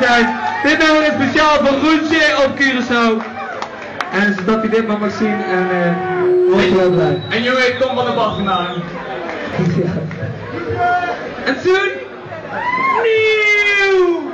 tijd. Dit nummer is speciaal voor Roetje op Curaçao. En zodat hij dit maar mag zien en wordt wel blij. En je weet Tom van de Bach vandaan. Ja. En toen nieuw.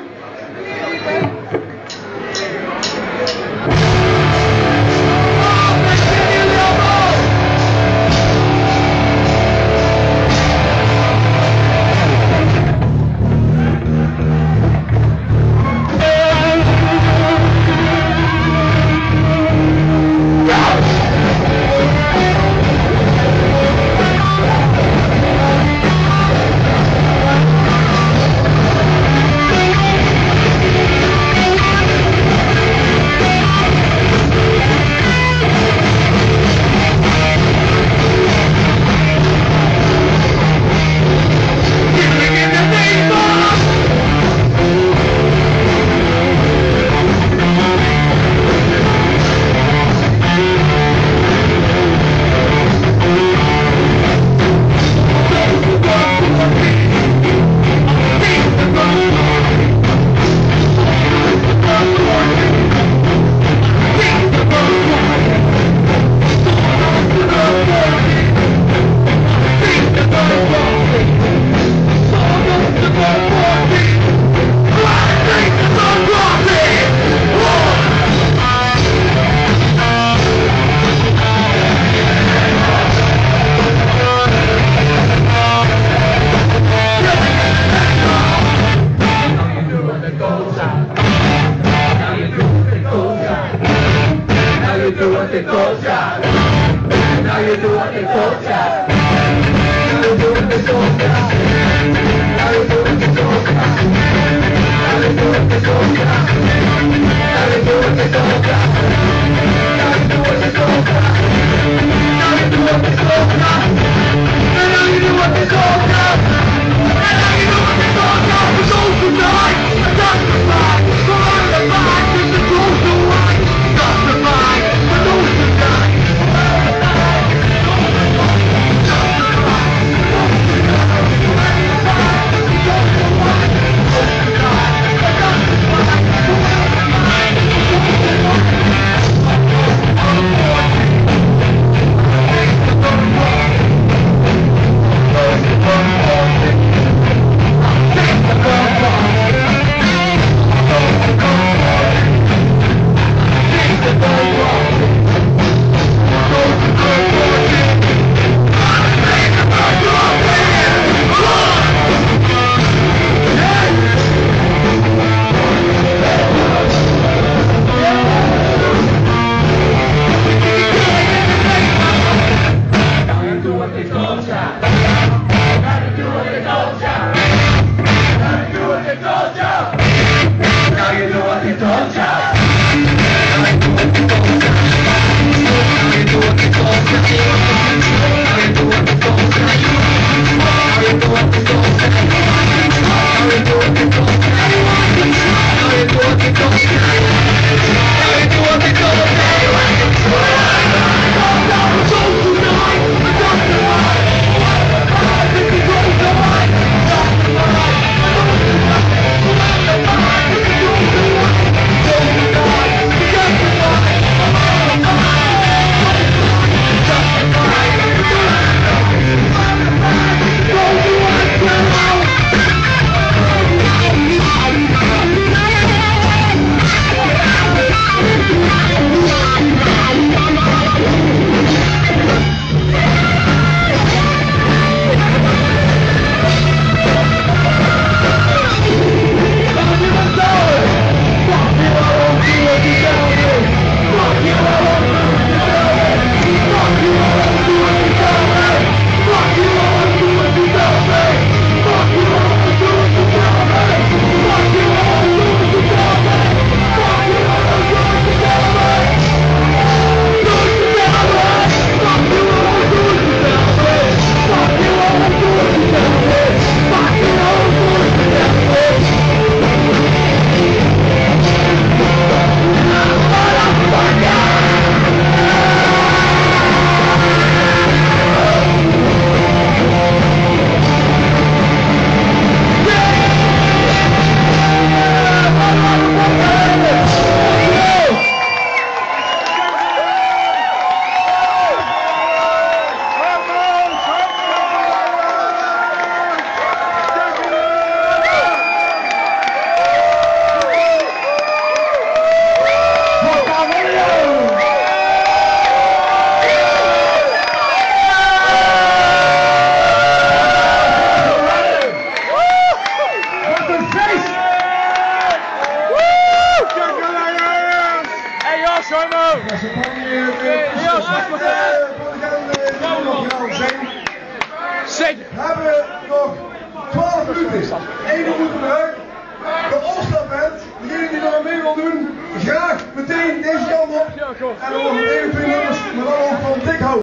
minuten. 1 minuut eruit. De All-Star Band, degene die er mee wil doen, graag meteen deze kant op. En dan nog 1 of 2 nummers, maar dan ook van dik hout.